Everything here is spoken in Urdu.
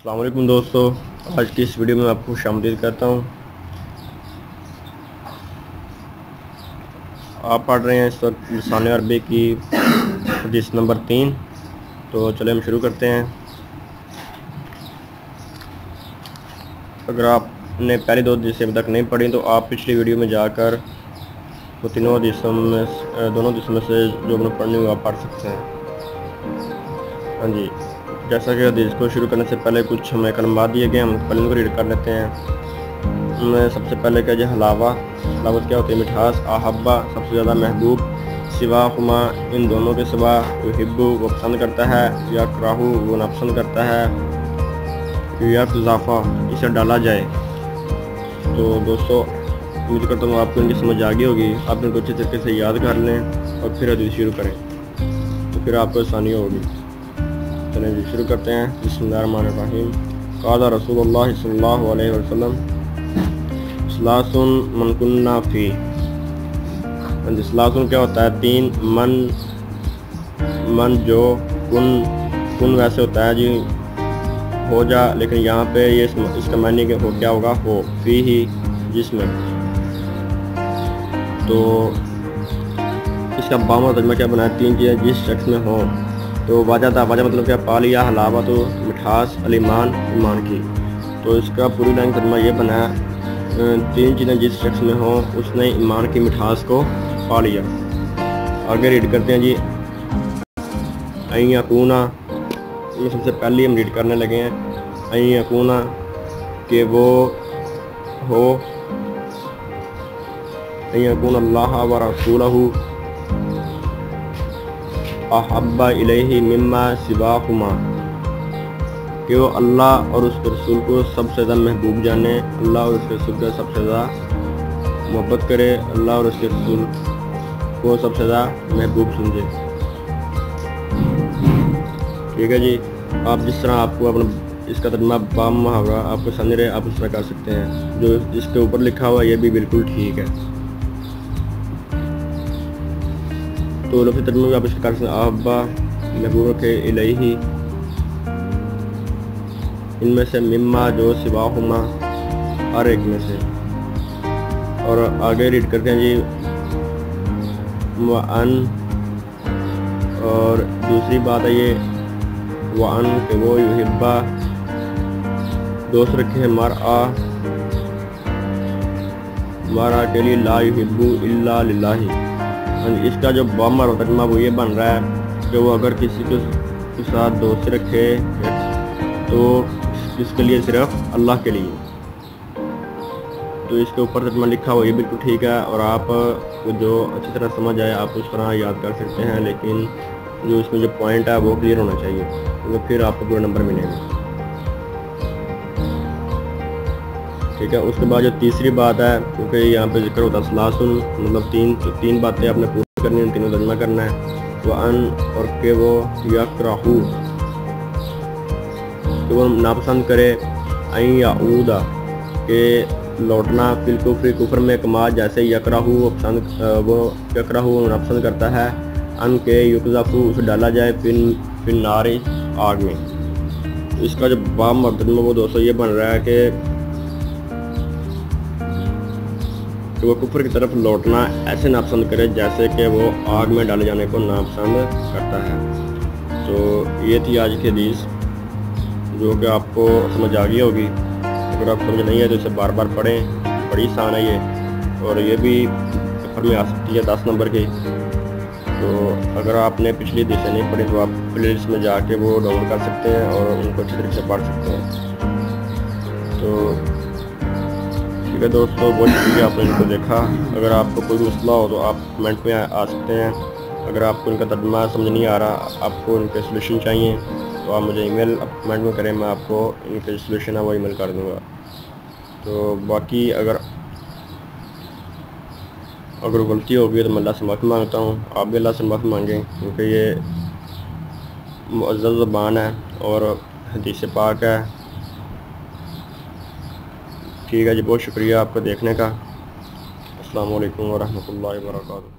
السلام علیکم دوستو، آج کی اس ویڈیو میں آپ کو خوش آمدید کرتا ہوں۔ آپ پڑھ رہے ہیں اس وقت لسان عربی کی حدیث نمبر 3۔ تو چلیں ہم شروع کرتے ہیں۔ اگر آپ نے پہلی دو حدیثیں ابھی تک نہیں پڑھی تو آپ پچھلی ویڈیو میں جا کر وہ دونوں حدیثوں میں سے جو ہم نے پڑھنی وہ آپ پڑھ سکتے ہیں۔ ہاں جی، جیسا کہ حدیث کو شروع کرنے سے پہلے کچھ ہمیں کلمات دیے گئے ہیں، ہم پہلے ان کو ریڈ کر لیتے ہیں۔ ان میں سب سے پہلے کیا جائے حلاوہ کیا ہوتی ہے؟ مٹھاس۔ احبہ سب سے زیادہ محبوب۔ سواہما ان دونوں کے سوا۔ یحب وہ پسند کرتا ہے۔ یکرہ وہ ناپسند کرتا ہے۔ یقذف اسے ڈالا جائے۔ تو دوستو امید کرتا ہوں آپ کو ان کی سمجھ آ گئی ہوگی، آپ ان کو اچھی طریقے سے یاد کر لیں اور پھر حدیث شروع کریں تو پھر آپ کو آسانی ہوگی۔ چلیں جی شروع کرتے ہیں۔ بسم اللہ الرحمن الرحیم۔ قال رسول اللہ صلی اللہ علیہ وسلم ثلاث من کنا فی۔ ثلاث کیا ہوتا ہے؟ 3 من جو کن ویسے ہوتا ہے جی ہو جا، لیکن یہاں پہ یہ اس کا معنی کہ ہو کیا ہوگا؟ ہو فی ہی جس میں۔ تو اس کا بامہ ترجمہ کیا بنایا؟ 3 چیزیں جس شخص میں ہوں۔ تو واجہ تھا، واجہ مطلب کیا؟ پالیا حلاوہ تو مٹھاس، الایمان ایمان کی۔ تو اس کا پوری لائن ترجمہ یہ بنایا 3 چیزیں جس شخص میں ہوں اس نے ایمان کی مٹھاس کو پا لیا۔ آگے ریڈ کرتے ہیں جی۔ این یکونا میں سب سے پہلی ہم ریڈ کرنے لگے ہیں۔ این یکونا کہ وہ ہو، این یکون اللہ و رسولہ احب الیہ مما سواہما کہ وہ اللہ اور اس کے رسول کو سب سے زیادہ محبوب جانے، اللہ اور اس کے رسول کا سب سے زیادہ محبت کرے، اللہ اور اس کے رسول کو سب سے زیادہ محبوب سمجھے۔ ٹھیک ہے جی، آپ جس طرح آپ کو اپنا اس کا ترجمہ بام محاورہ آپ کو سمجھ رہے آپ اس طرح کر سکتے ہیں، جو اس کے اوپر لکھا ہوا یہ بھی بالکل ٹھیک ہے۔ تو لفظ ترجمہ بھی آپ اس کا کر سکتے ہیں۔ احبہ محبوب کے الیہ ان میں سے، مما جو سواہما ہر ایک میں سے۔ اور آگے ریڈ کرتے ہیں جی۔ وَأَن اور دوسری بات ہے یہ وَأَن کہ وہ یحبہ دوست رکھے مر'a کے لیے لا یحب الا للہ۔ اس کا جو بامر ترجمہ وہ یہ بن رہا ہے کہ وہ اگر کسی کے ساتھ دوست رکھے تو اس کے لیے صرف اللہ کے لیے۔ تو اس کے اوپر ترجمہ لکھا ہوا یہ بالکل ٹھیک ہے، اور آپ جو اچھی طرح سمجھ آئے آپ اس طرح یاد کر سکتے ہیں، لیکن جو اس میں جو پوائنٹ ہے وہ کلیئر ہونا چاہیے، کیونکہ پھر آپ کو پورا نمبر ملے گا۔ ٹھیک ہے، اس کے بعد جو تیسری بات ہے، کیونکہ یہاں پہ ذکر ہوتا ہے ثلاثن مطلب 3 باتیں آپ نے پوری کرنی، ان تینوں ترجمہ کرنا ہے۔ وَأَن اور کہ وہ یکرہ کہ وہ ناپسند کرے، این یعود کہ لوٹنا، فی الکفر کفر میں، کما جیسے یکرہ وہ یکرہ وہ ناپسند کرتا ہے، ان کے یقذف اسے ڈالا جائے فی النار آگ میں۔ اس کا جو بام اور ترجمہ وہ دوستو یہ بن رہا ہے کہ وہ کفر کی طرف لوٹنا ایسے ناپسند کرے جیسے کہ وہ آگ میں ڈالے جانے کو ناپسند کرتا ہے۔ تو یہ تھی آج کی حدیث، جو کہ آپ کو سمجھ آ گئی ہوگی۔ اگر آپ سمجھ نہیں ہے تو اسے بار بار پڑھیں، بڑی آسان ہے یہ، اور یہ بھی پیپر میں آ سکتی ہے 10 نمبر کی۔ تو اگر آپ نے پچھلی حدیثیں نہیں پڑھی تو آپ پلے لسٹ میں جا کے وہ ڈاؤن لوڈ کر سکتے ہیں اور ان کو اچھی طریقے سے پڑھ سکتے ہیں۔ تو ٹھیک ہے دوستو، بہت شکریہ آپ نے ان کو دیکھا۔ اگر آپ کو کوئی مسئلہ ہو تو آپ کمنٹ میں آ سکتے ہیں۔ اگر آپ کو ان کا ترجمہ سمجھ نہیں آ رہا، آپ کو ان کے سلوشن چاہیے تو آپ مجھے ای میل کمنٹ میں کریں، میں آپ کو ان کے سلوشن ہے وہ ای میل کر دوں گا۔ تو باقی اگر غلطی ہوگی تو میں اللہ سے معافی مانگتا ہوں، آپ بھی اللہ سے معافی مانگیں، کیونکہ یہ معزز زبان ہے اور حدیث پاک ہے۔ ٹھیک ہے جی، بہت شکریہ آپ کو دیکھنے کا۔ السلام علیکم ورحمۃ اللہ وبرکاتہ۔